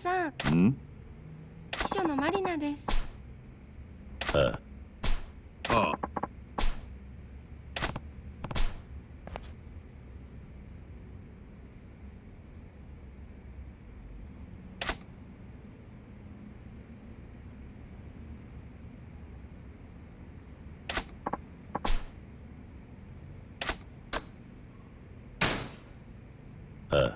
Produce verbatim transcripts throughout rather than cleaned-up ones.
さん。 ん？ 秘書のマリナです。 ああ。ああ。ああ。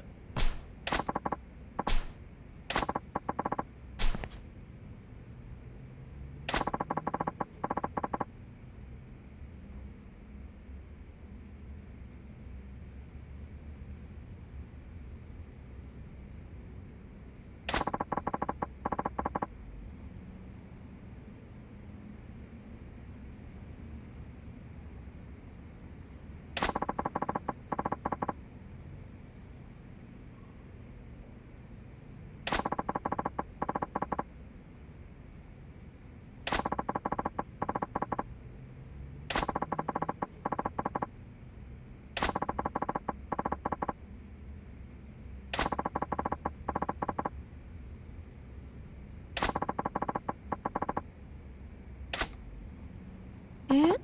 え？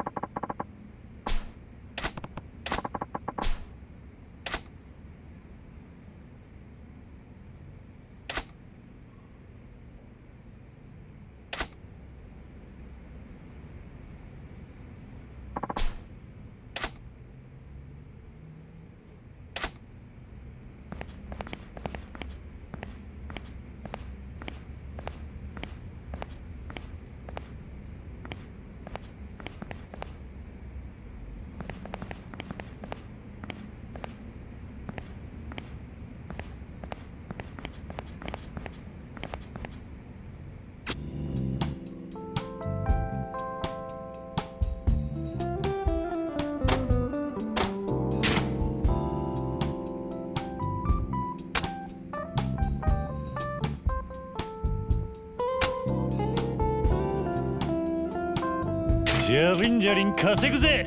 じゃりんじゃりん稼ぐぜ。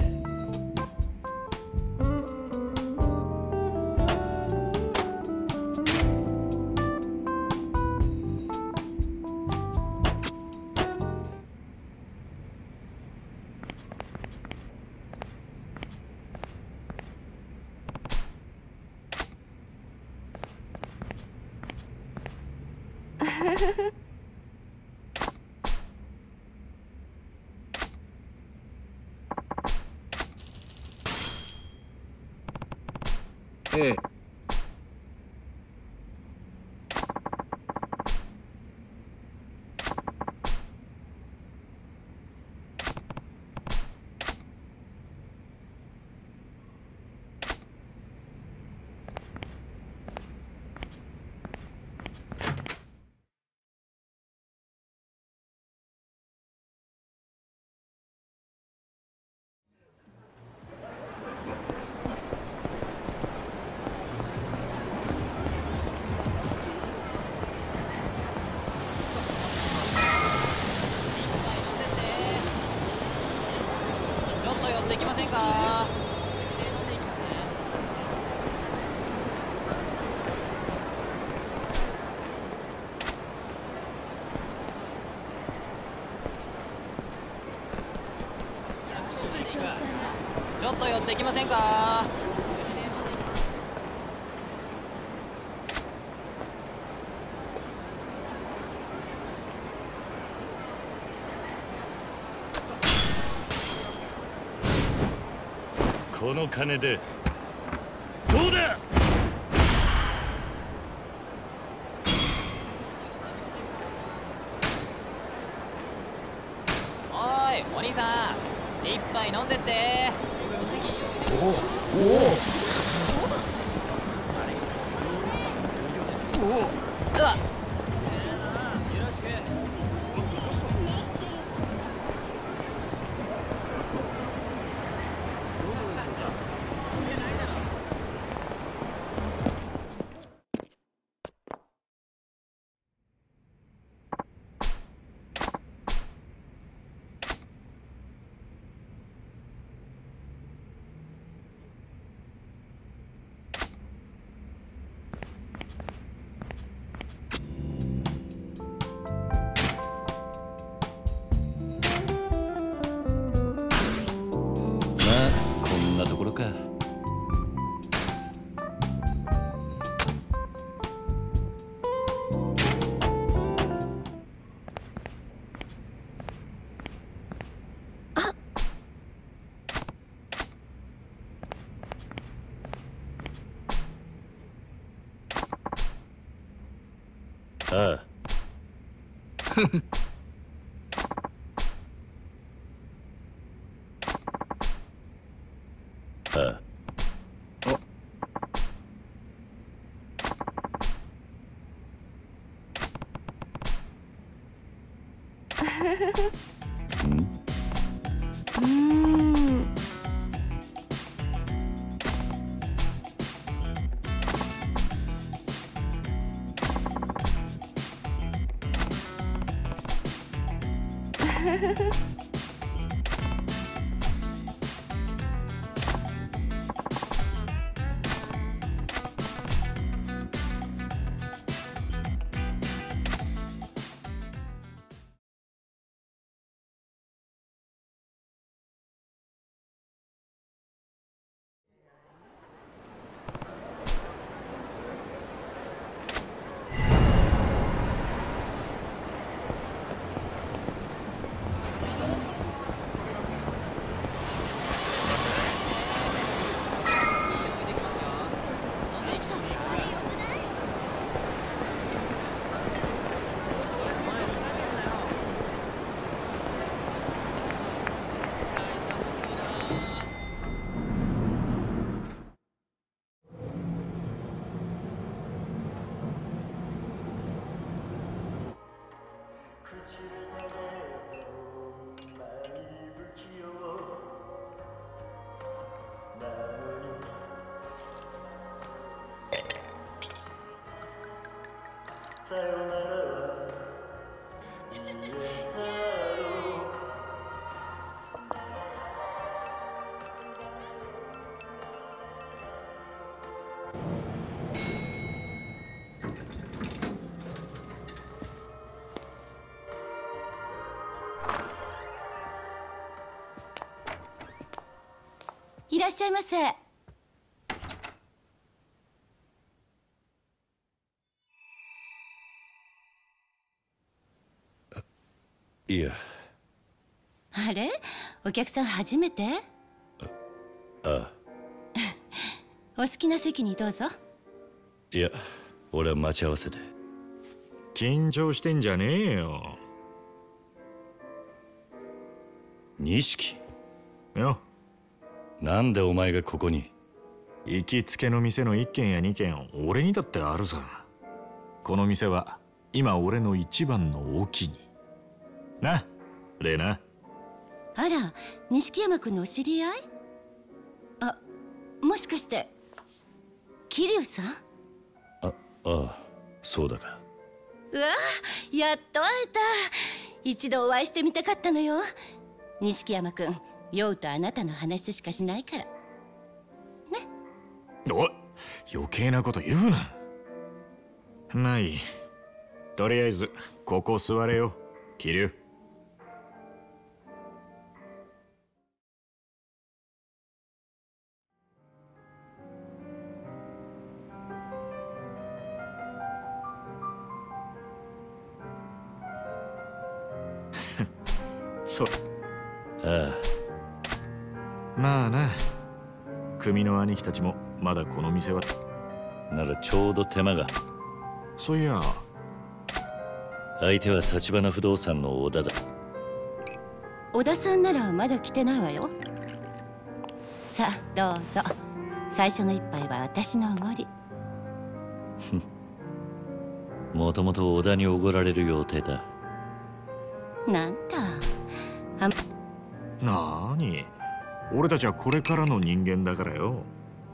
ええ。 ちょっと寄ってきませんか？うちで飲んでいきますね。ちょっと寄ってきませんか？うちで飲んでいきます。 この金でどうだ。 おーい、お兄さん、一杯飲んでって。 おお。 うわっ、よろしく。 ああ。ああ。 うーん。いらっしゃいませ。 いや。 あれ、お客さん初めて？ ああ。 お好きな席にどうぞ。 いや、俺は待ち合わせで。 緊張してんじゃねえよ。 錦よ。 なんでお前がここに？ 行きつけの店の一軒や二軒俺にだってあるさ。この店は今俺の一番のお気にな、レナ。 あら、錦山君のお知り合い？あ、もしかして桐生さん？ あ、ああ、そうだが。 うわ、やっと会えた。一度お会いしてみたかったのよ。錦山君、酔うとあなたの話しかしないからね。 おい、余計なこと言うな。まあいい。とりあえずここ座れよ、桐生。そう。 ああ。まあな。組の兄貴たちもまだこの店は。 ならちょうど手間が。 そういや。 相手は橘不動産の小田だ。 小田さんならまだ来てないわよ。さあどうぞ。最初の一杯は私のおごり。 もともと小田におごられる予定だ。 なんだ。はなーに、俺たちはこれからの人間だからよ。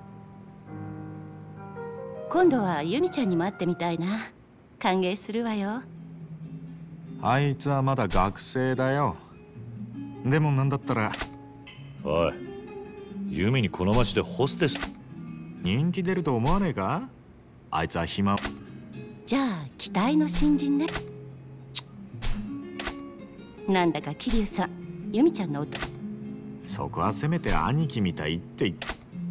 今度は由美ちゃんにも会ってみたいな。歓迎するわよ。 あいつはまだ学生だよ。でもなんだったら。 おい、由美にこの町でホステス人気出ると思わねえか？あいつは暇。 じゃあ期待の新人ね。なんだか桐生さん、由美ちゃんの音。 そこはせめて兄貴みたいって言って。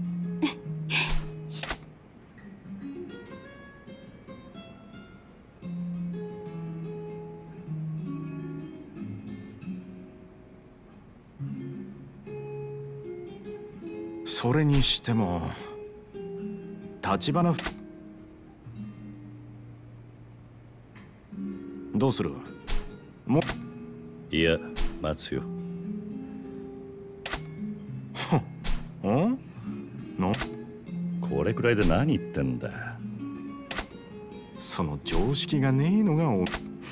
それにしても橘どうする？もいや、待つよ。 ん？の？ これくらいで何言ってんだ。 その常識がねえのがお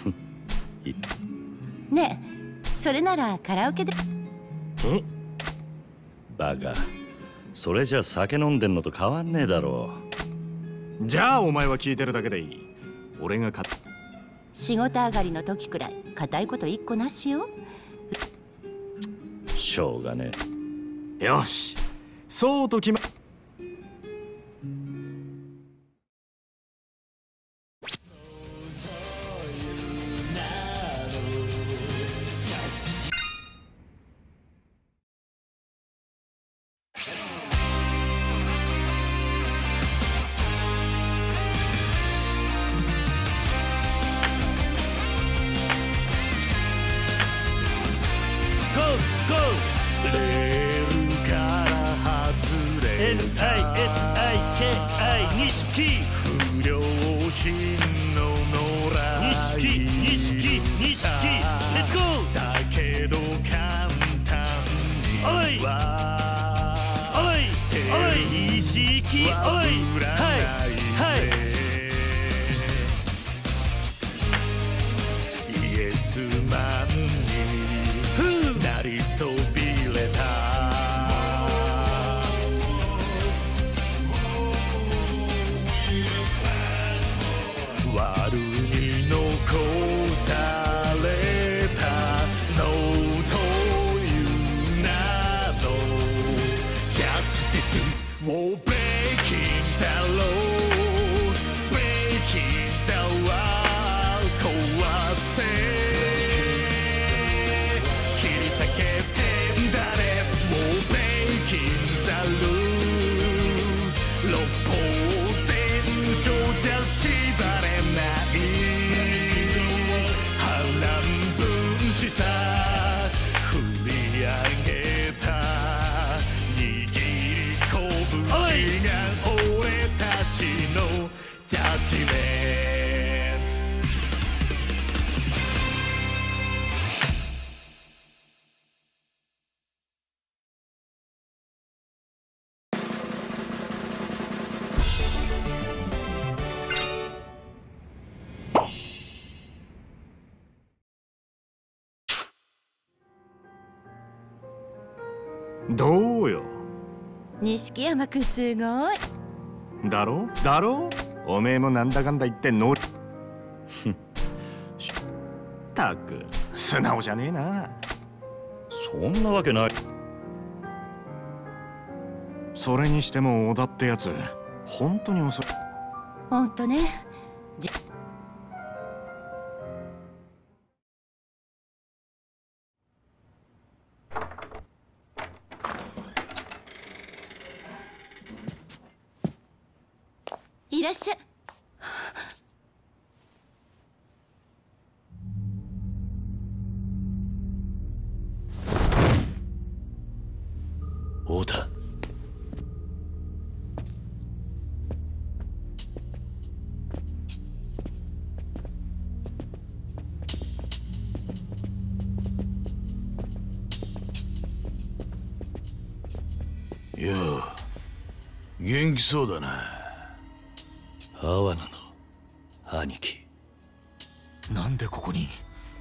ねえ、それならカラオケで。 え？ バカ。それじゃ酒飲んでんのと変わんねえだろう。じゃあお前は聞いてるだけでいい。俺が勝っ仕事上がりの時くらい固いこと一個なしよ。 しょうがねえ。よし、そうと決まどうよ。 錦山くんすごい。 だろだろ。おめえもなんだかんだ言って乗る。ったく素直じゃねえな。 そんなわけない。 それにしても小田ってやつ本当に遅い。 ほんとね。じいらっしゃ。 太田。 よう、元気そうだな。 阿波野の兄貴。 なんでここに。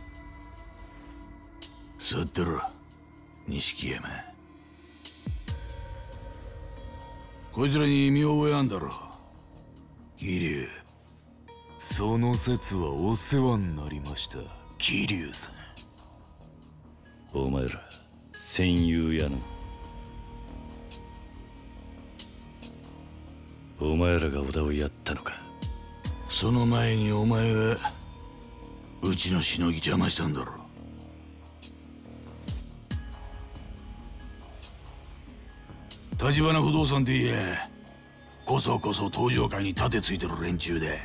座ってろ、錦山。こいつらに見覚えあんだろ、桐生。 その説はお世話になりました、桐生さん。 お前ら戦友やの。お前らが小田をやったのか。 その前にお前がうちのしのぎ邪魔したんだろ。橘不動産って言え、こそこそ東上会に盾ついてる連中で、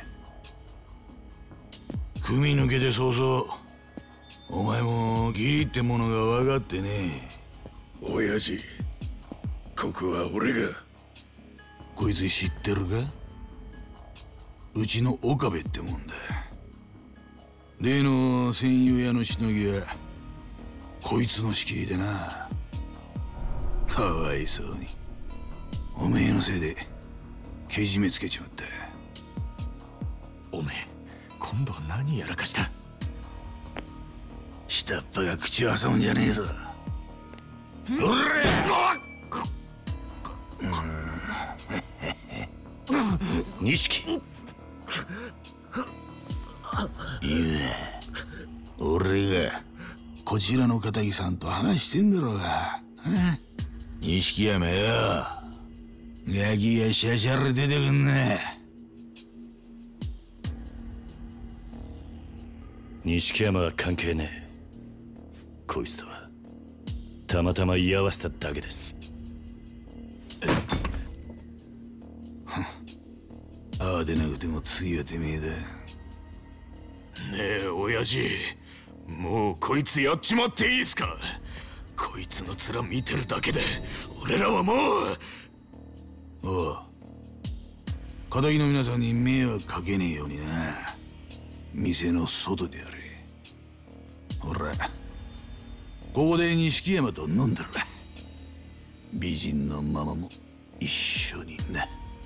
組抜けて早々お前も義理ってものが分かってねえ。親父、ここは俺が。こいつ知ってるか？うちの岡部ってもんだ。 例の戦友屋のしのぎはこいつの仕切りでな。かわいそうにおめえのせいでけじめつけちまった。 おめえ今度は何やらかした？ 下っ端が口を挟むんじゃねえぞ。おれ錦。 いや俺がこちらの片木さんと話してんだろうが。錦山よ、ガキがシャシャレ出てくんな。 錦山は関係ねえ。こいつとはたまたま居合わせただけです。 慌てなくても次はてめえだ。 ねえ親父、もうこいつやっちまっていいっすか？こいつの面見てるだけで俺らはもう。 おう、片木の皆さんに迷惑かけねえようにな。店の外でやれ。ほらここで錦山と飲んだら美人のママも一緒にな。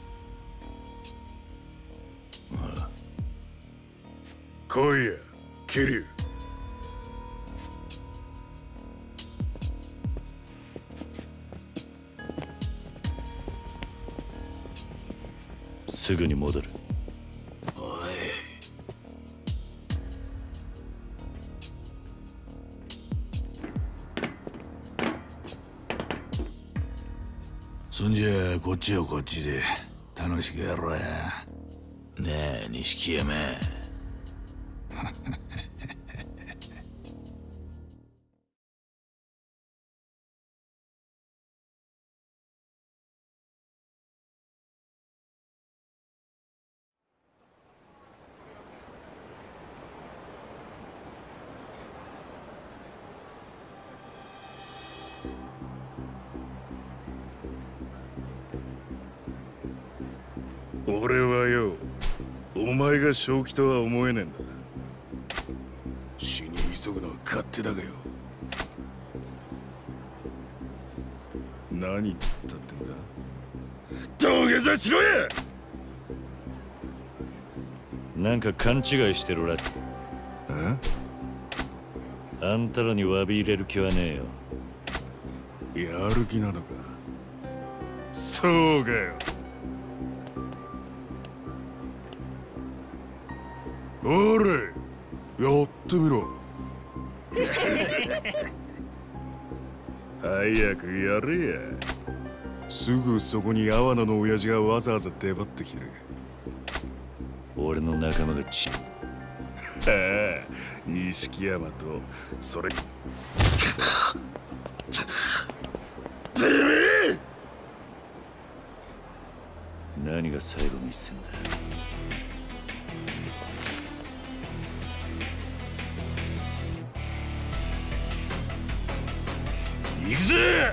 ああ、 来いや桐生。 すぐに戻る。 おい、そんじゃこっちはこっちで楽しくやろうや。ねえ錦山。 俺はよ、お前が正気とは思えねえんだ。死に急ぐのは勝手だがよ。何つったってんだ。土下座しろや。 なんか勘違いしてるらしい。あんたらに詫び入れる気はねえよ。やる気なのか。そうかよ。おれ、やってみろ。早くやれや。すぐそこに阿波野の親父がわざわざ出張ってきてる。 俺の仲間がち。 はあ、錦山とそれ。てめえ！ 何が最後の一戦だ。 行くぜ！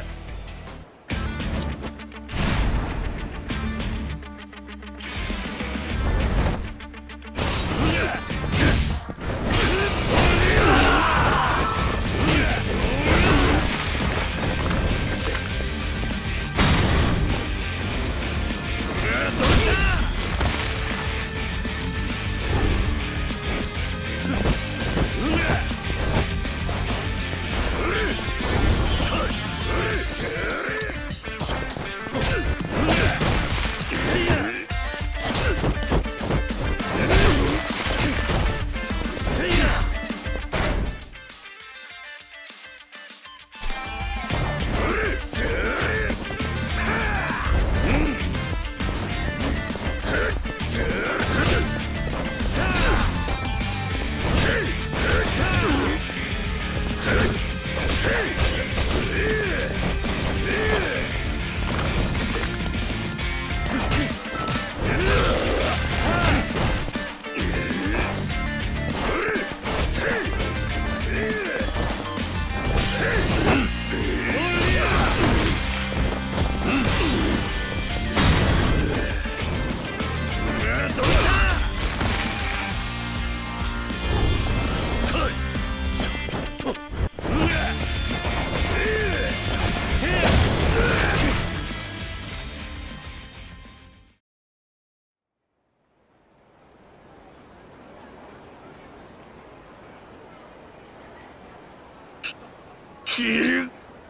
る。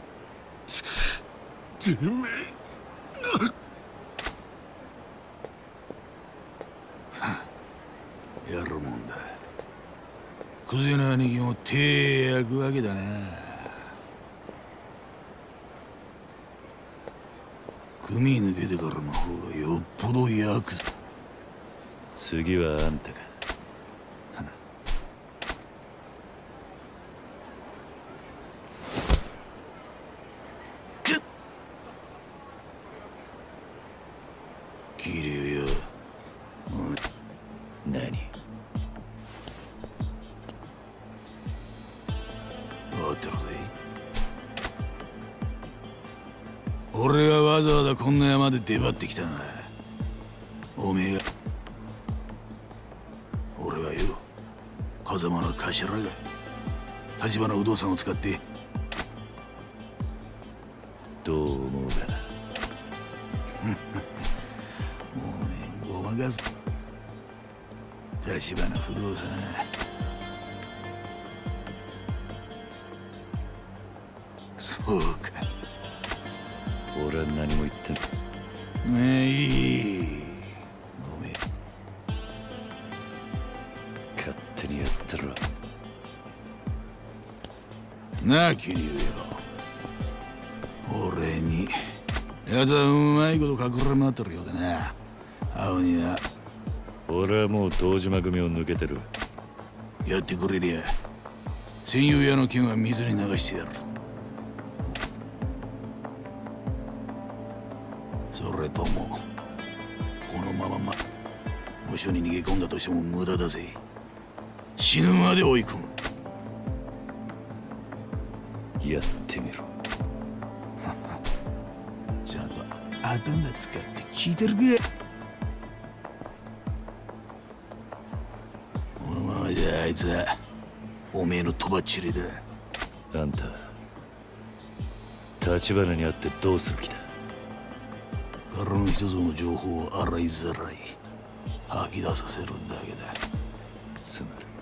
てめえ。やるもんだ。クゼの兄貴も手焼くわけだな。組抜けてからの方がよっぽど焼くぞ。 次はあんたか。 切れよ。 何？ 分かってるぜ。俺がわざわざこんな山で出張ってきたんだ。おめえが。俺はよ、風間の頭が立花不動産を使ってどう思うか。 おめえごまかす。立花不動産そうか。 俺は何も言ってん。 まあいい。おめえ勝手にやってろ。 なあ桐生よ、俺にやつはうまいこと隠れ回ってるようだな。青にな。 俺はもう堂島組を抜けてる。 やってくれりゃ戦友屋の剣は水に流してやる。それともこのままま無所に逃げ込んだとしても無駄だぜ。死ぬまで追い込む。 やってみろ。 ちゃんと頭使って聞いてるか。このままじゃあいつはおめえのとばっちりだ。 あんた立花に会ってどうする気だ。 からの一つの情報を洗いざらい吐き出させるだけだ。 つまり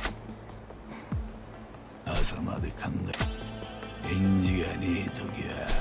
朝まで考え返事がねえ時は